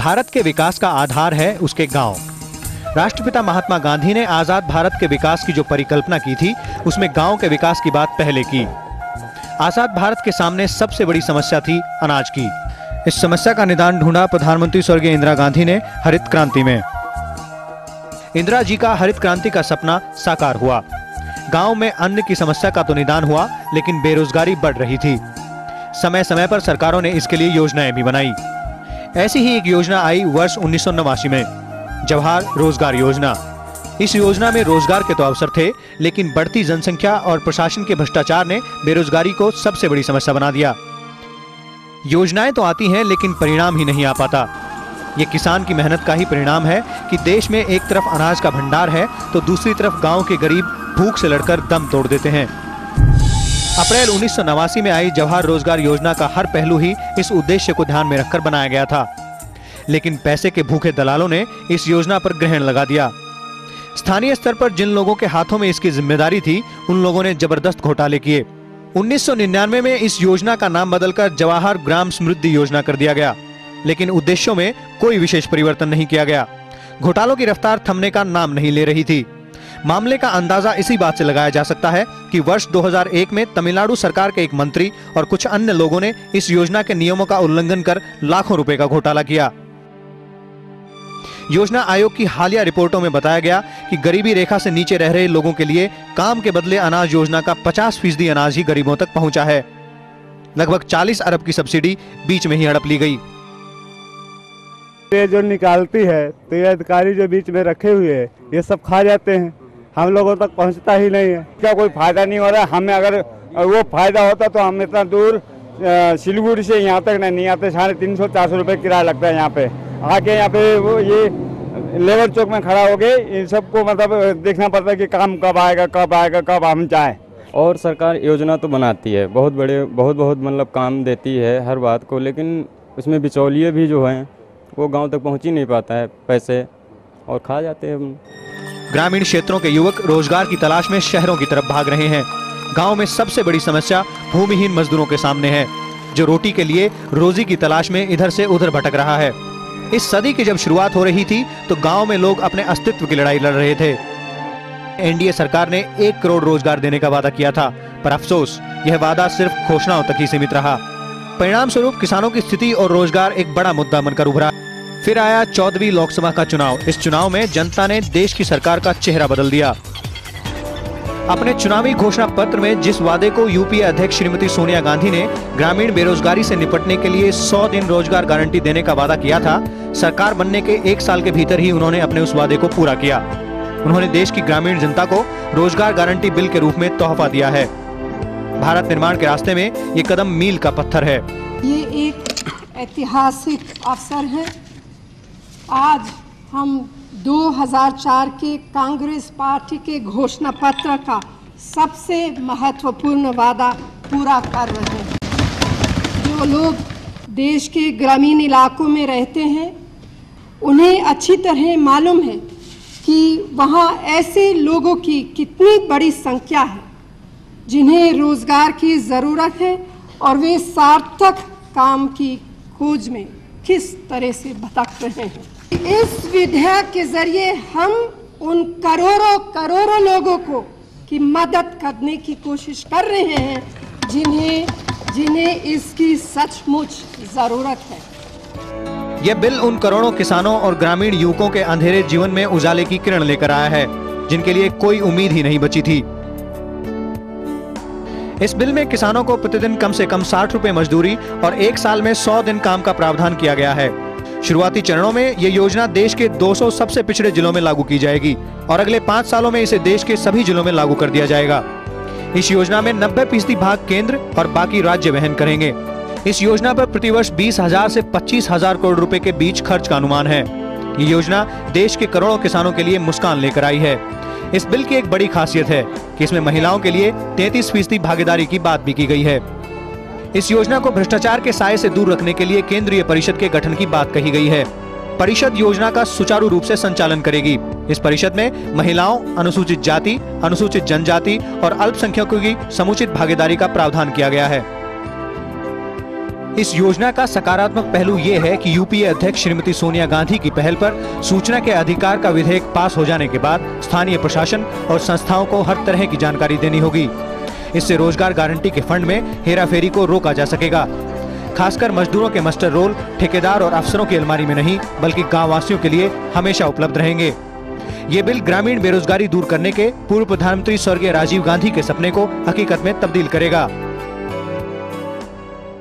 भारत के विकास का आधार है उसके गांव। राष्ट्रपिता महात्मा गांधी ने आजाद भारत के विकास की जो परिकल्पना की थी, उसमें गांव के विकास की बात पहले की। आजाद भारत के सामने सबसे बड़ी समस्या थी अनाज की। इस समस्या का निदान ढूंढा प्रधानमंत्री स्वर्गीय इंदिरा गांधी ने हरित क्रांति में। इंदिरा जी का हरित क्रांति का सपना साकार हुआ। गांव में अन्न की समस्या का तो निदान हुआ, लेकिन बेरोजगारी बढ़ रही थी। समय समय पर सरकारों ने इसके लिए योजनाएं भी बनाई। ऐसी ही एक योजना आई वर्ष 1989 में, जवाहर रोजगार योजना। इस योजना में रोजगार के तो अवसर थे, लेकिन बढ़ती जनसंख्या और प्रशासन के भ्रष्टाचार ने बेरोजगारी को सबसे बड़ी समस्या बना दिया। योजनाएं तो आती हैं, लेकिन परिणाम ही नहीं आ पाता। ये किसान की मेहनत का ही परिणाम है कि देश में एक तरफ अनाज का भंडार है, तो दूसरी तरफ गांव के गरीब भूख से लड़कर दम तोड़ देते हैं। अप्रैल 1989 में आई जवाहर रोजगार योजना का हर पहलू ही इस उद्देश्य को ध्यान में रखकर बनाया गया था, लेकिन पैसे के भूखे दलालों ने इस योजना पर ग्रहण लगा दिया। स्थानीय स्तर पर जिन लोगों के हाथों में इसकी जिम्मेदारी थी, उन लोगों ने जबरदस्त घोटाले किए। 1999 में इस योजना का नाम बदलकर जवाहर ग्राम समृद्धि योजना कर दिया गया, लेकिन उद्देश्यों में कोई विशेष परिवर्तन नहीं किया गया। घोटालों की रफ्तार थमने का नाम नहीं ले रही थी। मामले का अंदाजा इसी बात से लगाया जा सकता है कि वर्ष 2001 में तमिलनाडु सरकार के एक मंत्री और कुछ अन्य लोगों ने इस योजना के नियमों का उल्लंघन कर लाखों रुपए का घोटाला किया। योजना आयोग की हालिया रिपोर्टों में बताया गया कि गरीबी रेखा से नीचे रह रहे लोगों के लिए काम के बदले अनाज योजना का 50% अनाज ही गरीबों तक पहुंचा है। लगभग 40 अरब की सब्सिडी बीच में ही हड़प ली गई। ये जो निकालती है तो ये अधिकारी जो बीच में रखे हुए हैं, ये सब खा जाते हैं, हम लोगों तक पहुंचता ही नहीं है। क्या कोई फायदा नहीं हो रहा है। हमें अगर वो फायदा होता तो हम इतना दूर सिलीगुड़ी से यहाँ तक नहीं आते। 350-400 रुपये किराया लगता है यहाँ पे आके। यहाँ पे वो ये लेबर चौक में खड़ा हो गए, इन सबको मतलब देखना पड़ता है कि काम कब आएगा कब हम जाएं। और सरकार योजना तो बनाती है, बहुत बड़े बहुत मतलब काम देती है हर बात को, लेकिन उसमें बिचौलिए भी जो हैं वो गांव तक पहुंच ही नहीं पाता है पैसे, और खा जाते हैं। ग्रामीण क्षेत्रों के युवक रोजगार की तलाश में शहरों की तरफ भाग रहे हैं। गांव में सबसे बड़ी समस्या भूमिहीन मजदूरों के सामने है, जो रोटी के लिए रोजी की तलाश में इधर से उधर भटक रहा है। इस सदी की जब शुरुआत हो रही थी, तो गांव में लोग अपने अस्तित्व की लड़ाई लड़ रहे थे। एनडीए सरकार ने 1 करोड़ रोजगार देने का वादा किया था, पर अफसोस यह वादा सिर्फ घोषणाओं तक ही सीमित रहा। परिणाम स्वरूप किसानों की स्थिति और रोजगार एक बड़ा मुद्दा बनकर उभरा। फिर आया 14वीं लोकसभा का चुनाव। इस चुनाव में जनता ने देश की सरकार का चेहरा बदल दिया। अपने चुनावी घोषणा पत्र में जिस वादे को यूपीए अध्यक्ष श्रीमती सोनिया गांधी ने ग्रामीण बेरोजगारी से निपटने के लिए 100 दिन रोजगार गारंटी देने का वादा किया था, सरकार बनने के 1 साल के भीतर ही उन्होंने अपने उस वादे को पूरा किया। उन्होंने देश की ग्रामीण जनता को रोजगार गारंटी बिल के रूप में तोहफा दिया है। भारत निर्माण के रास्ते में ये कदम मील का पत्थर है। ये एक ऐतिहासिक अवसर है। आज हम 2004 के कांग्रेस पार्टी के घोषणा पत्र का सबसे महत्वपूर्ण वादा पूरा कर रहे हैं। जो लोग देश के ग्रामीण इलाकों में रहते हैं, उन्हें अच्छी तरह मालूम है कि वहाँ ऐसे लोगों की कितनी बड़ी संख्या है जिन्हें रोजगार की ज़रूरत है, और वे सार्थक काम की खोज में किस तरह से भटक रहे हैं। इस विधेयक के जरिए हम उन करोड़ों लोगों को की मदद करने की कोशिश कर रहे हैं जिन्हें इसकी सचमुच जरूरत है। यह बिल उन करोड़ों किसानों और ग्रामीण युवकों के अंधेरे जीवन में उजाले की किरण लेकर आया है, जिनके लिए कोई उम्मीद ही नहीं बची थी। इस बिल में किसानों को प्रतिदिन कम से कम 60 रुपए मजदूरी और 1 साल में 100 दिन काम का प्रावधान किया गया है। शुरुआती चरणों में ये योजना देश के 200 सबसे पिछड़े जिलों में लागू की जाएगी और अगले 5 सालों में इसे देश के सभी जिलों में लागू कर दिया जाएगा। इस योजना में 90% भाग केंद्र और बाकी राज्य वहन करेंगे। इस योजना पर प्रतिवर्ष 20,000 से 25,000 करोड़ रुपए के बीच खर्च का अनुमान है। ये योजना देश के करोड़ों किसानों के लिए मुस्कान लेकर आई है। इस बिल की एक बड़ी खासियत है कि इसमें महिलाओं के लिए 33% भागीदारी की बात भी की गई है। इस योजना को भ्रष्टाचार के साए से दूर रखने के लिए केंद्रीय परिषद के गठन की बात कही गई है। परिषद योजना का सुचारू रूप से संचालन करेगी। इस परिषद में महिलाओं, अनुसूचित जाति, अनुसूचित जनजाति और अल्पसंख्यकों की समुचित भागीदारी का प्रावधान किया गया है। इस योजना का सकारात्मक पहलू ये है कि यूपीए अध्यक्ष श्रीमती सोनिया गांधी की पहल पर सूचना के अधिकार का विधेयक पास हो जाने के बाद स्थानीय प्रशासन और संस्थाओं को हर तरह की जानकारी देनी होगी। इससे रोजगार गारंटी के फंड में हेराफेरी को रोका जा सकेगा। खासकर मजदूरों के मास्टर रोल ठेकेदार और अफसरों की अलमारी में नहीं, बल्कि गाँव वासियों के लिए हमेशा उपलब्ध रहेंगे। ये बिल ग्रामीण बेरोजगारी दूर करने के पूर्व प्रधानमंत्री स्वर्गीय राजीव गांधी के सपने को हकीकत में तब्दील करेगा।